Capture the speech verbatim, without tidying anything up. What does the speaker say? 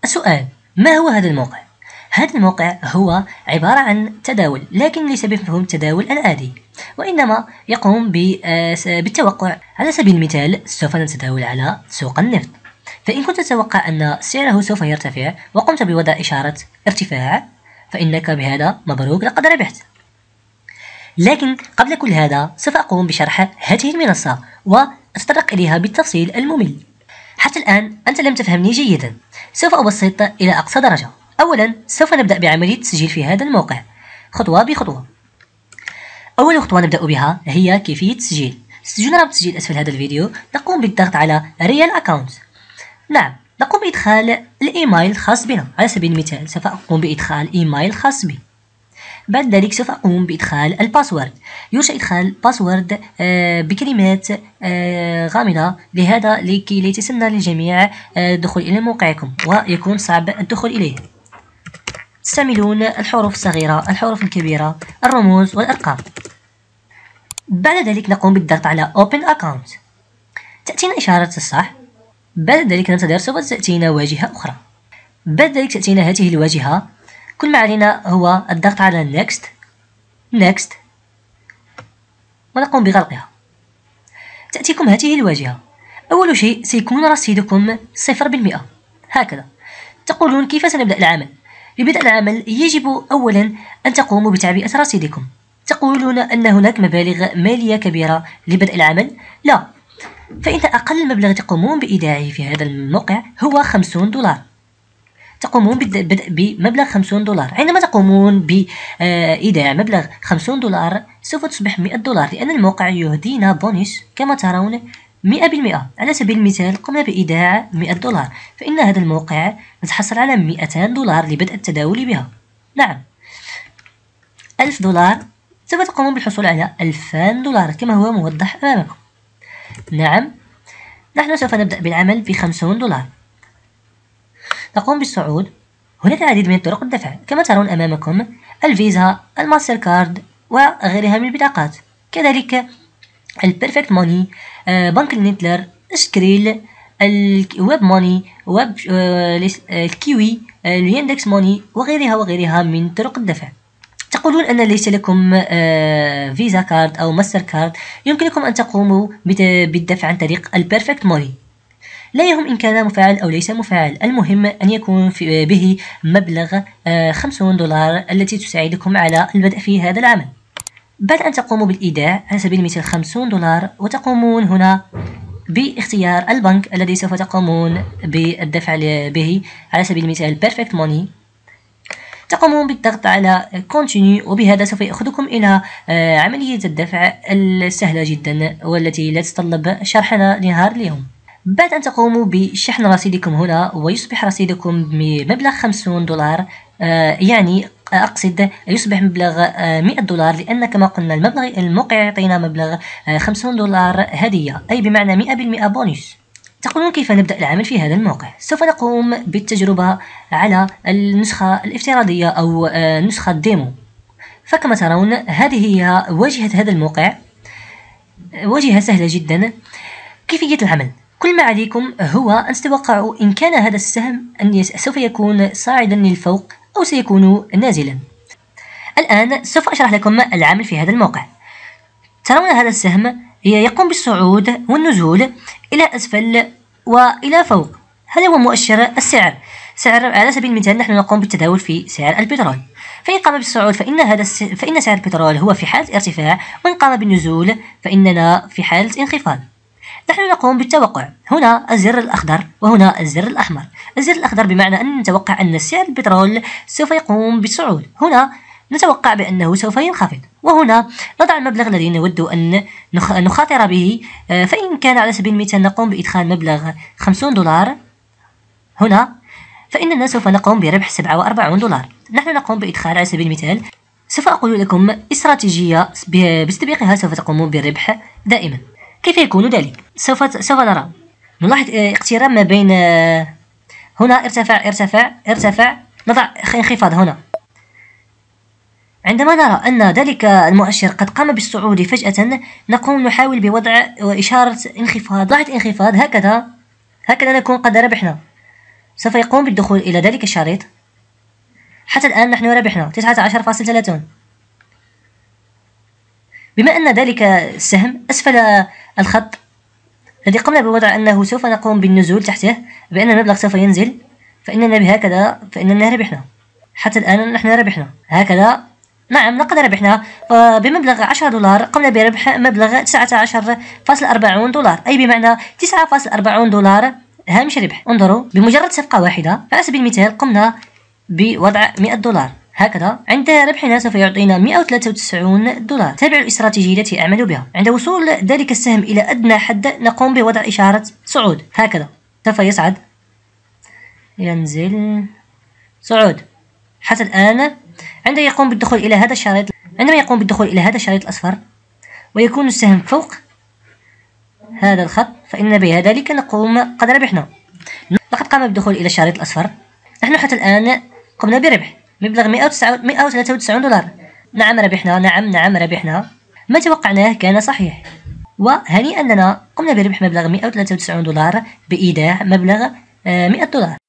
السؤال: ما هو هذا الموقع؟ هذا الموقع هو عبارة عن تداول، لكن ليس بمفهوم التداول العادي، وإنما يقوم بالتوقع. على سبيل المثال سوف نتداول على سوق النفط، فإن كنت تتوقع أن سعره سوف يرتفع وقمت بوضع إشارة ارتفاع فإنك بهذا مبروك لقد ربحت. لكن قبل كل هذا سوف أقوم بشرح هذه المنصة وأتطرق إليها بالتفصيل الممل. حتى الآن أنت لم تفهمني جيدا، سوف أبسط إلى أقصى درجة. أولا سوف نبدأ بعملية التسجيل في هذا الموقع خطوة بخطوة. أول خطوة نبدأ بها هي كيفية التسجيل. ستجدون رابط التسجيل أسفل هذا الفيديو. نقوم بالضغط على ريال أكاونت. نعم، نقوم بإدخال الإيميل الخاص بنا. على سبيل المثال سوف أقوم بإدخال إيميل خاص بي. بعد ذلك سوف أقوم بإدخال الباسورد. يرشى إدخال باسورد آه بكلمات آه غامضة، لهذا لكي لا يتسنى للجميع الدخول آه إلى موقعكم ويكون صعب الدخول إليه. تستعملون الحروف الصغيرة، الحروف الكبيرة، الرموز والأرقام. بعد ذلك نقوم بالضغط على Open Account. تأتينا إشارة الصح. بعد ذلك ننتظر، سوف تأتينا واجهة أخرى. بعد ذلك تأتينا هذه الواجهة. كل ما علينا هو الضغط على Next Next ونقوم بغلقها. تأتيكم هذه الواجهة. أول شيء سيكون رصيدكم صفر بالمئة هكذا. تقولون: كيف سنبدأ العمل؟ لبدء العمل يجب أولا أن تقوموا بتعبئة رصيدكم. تقولون أن هناك مبالغ مالية كبيرة لبدء العمل؟ لا، فإن أقل مبلغ تقومون بإيداعه في هذا الموقع هو خمسون دولار. تقومون بالبدء بمبلغ خمسون دولار. عندما تقومون بإيداع مبلغ خمسون دولار سوف تصبح مئة دولار، لأن الموقع يهدينا بونus كما ترون مئة بالمئة. على سبيل المثال قمنا بإيداع مئة دولار، فإن هذا الموقع نتحصل على مئتين دولار لبدء التداول بها. نعم، ألف دولار سوف تقومون بالحصول على ألفين دولار كما هو موضح أمامكم. نعم، نحن سوف نبدأ بالعمل بخمسون دولار. نقوم بالصعود. هناك العديد من طرق الدفع كما ترون أمامكم: الفيزا، الماستر كارد وغيرها من البطاقات، كذلك البيرفكت موني، بنك النتلر، سكريل، الويب موني، ويب الكيوي، اليندكس موني وغيرها وغيرها من طرق الدفع. تقولون أن ليس لكم فيزا كارد أو ماستر كارد، يمكنكم أن تقوموا بالدفع عن طريق البيرفكت موني. لا يهم إن كان مفعل أو ليس مفعل، المهم أن يكون به مبلغ خمسون دولار التي تساعدكم على البدء في هذا العمل. بعد أن تقوموا بالإيداع على سبيل المثال خمسون دولار، وتقومون هنا باختيار البنك الذي سوف تقومون بالدفع به، على سبيل المثال بيرفكت موني، تقومون بالضغط على Continue، وبهذا سوف يأخذكم إلى عملية الدفع السهلة جدا والتي لا تتطلب شرحنا لنهار اليوم. بعد أن تقوموا بشحن رصيدكم هنا ويصبح رصيدكم بمبلغ خمسون دولار، آه يعني أقصد يصبح مبلغ آه مئة دولار، لأن كما قلنا المبلغ الموقع يعطينا مبلغ آه خمسون دولار هدية، أي بمعنى مئة بالمئة بونus. تقولون: كيف نبدأ العمل في هذا الموقع؟ سوف نقوم بالتجربة على النسخة الافتراضية أو آه نسخة ديمو. فكما ترون هذه هي واجهة هذا الموقع، واجهة سهلة جدا. كيفية العمل: كل ما عليكم هو أن تتوقعوا إن كان هذا السهم أن سوف يكون صاعدا للفوق أو سيكون نازلا. الآن سوف أشرح لكم العمل في هذا الموقع. ترون هذا السهم يقوم بالصعود والنزول إلى أسفل وإلى فوق. هذا هو مؤشر السعر. سعر على سبيل المثال نحن نقوم بالتداول في سعر البترول، فإن قام بالصعود فإن هذا الس... فإن سعر البترول هو في حالة ارتفاع، وإن قام بالنزول فإننا في حالة انخفاض. نحن نقوم بالتوقع. هنا الزر الأخضر وهنا الزر الأحمر. الزر الأخضر بمعنى أن نتوقع أن سعر البترول سوف يقوم بالصعود، هنا نتوقع بأنه سوف ينخفض، وهنا نضع المبلغ الذي نود أن نخاطر به. فإن كان على سبيل المثال نقوم بإدخال مبلغ خمسون دولار هنا، فإننا سوف نقوم بربح سبعة وأربعين دولار. نحن نقوم بإدخال على سبيل المثال، سوف أقول لكم استراتيجية باستباقها سوف تقومون بالربح دائما. كيف يكون ذلك؟ سوف سوف نرى. نلاحظ اقتراب ما بين هنا ارتفع ارتفع ارتفع، نضع انخفاض هنا. عندما نرى أن ذلك المؤشر قد قام بالصعود فجأة، نقوم نحاول بوضع إشارة انخفاض. لاحظ انخفاض هكذا، هكذا نكون قد ربحنا. سوف يقوم بالدخول إلى ذلك الشريط. حتى الآن نحن ربحنا تسعة عشر فاصلة ثلاثين. بما أن ذلك السهم أسفل الخط الذي قمنا بوضع أنه سوف نقوم بالنزول تحته، بأن المبلغ سوف ينزل، فإننا بهكذا فإننا ربحنا. حتى الآن نحن ربحنا هكذا. نعم لقد ربحنا بمبلغ عشرة دولار، قمنا بربح مبلغ تسعة عشر فاصلة أربعين دولار، أي بمعنى تسعة فاصلة أربعين دولار هامش ربح. انظروا، بمجرد صفقة واحدة على سبيل المثال قمنا بوضع مئة دولار هكذا، عند ربحنا سوف يعطينا مئة وثلاثة وتسعين دولار. تابعوا الاستراتيجية التي أعمل بها. عند وصول ذلك السهم إلى أدنى حد نقوم بوضع إشارة صعود هكذا، سوف يصعد، ينزل، صعود. حتى الآن عندما يقوم بالدخول إلى هذا الشريط عندما يقوم بالدخول إلى هذا الشريط الأصفر ويكون السهم فوق هذا الخط، فإن بذلك نقوم قد ربحنا. لقد قام بالدخول إلى الشريط الأصفر. نحن حتى الآن قمنا بربح مبلغ مئة وثلاثة وتسعين دولار. نعم ربحنا، نعم نعم ربحنا. ما توقعناه كان صحيح، وهنيئا لنا قمنا بربح مبلغ مئة وثلاثة وتسعين دولار بإيداع مبلغ مئة دولار.